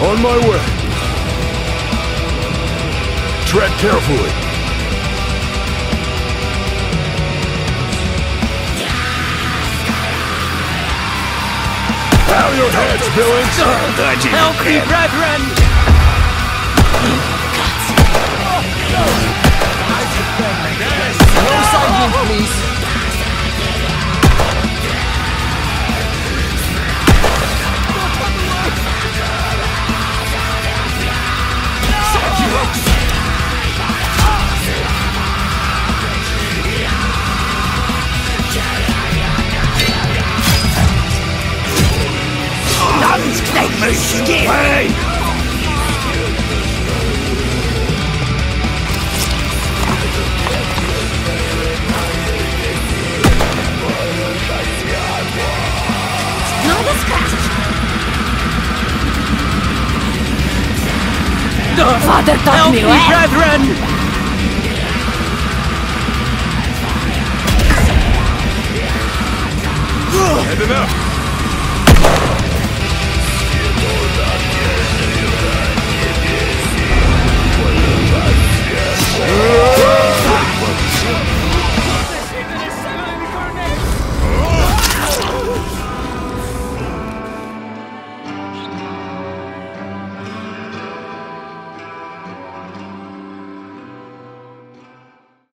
On my way. Tread carefully. Bow your heads, villains! Help me, brethren! No siding, please. Hey! Father taught me well. Brethren! Heading up!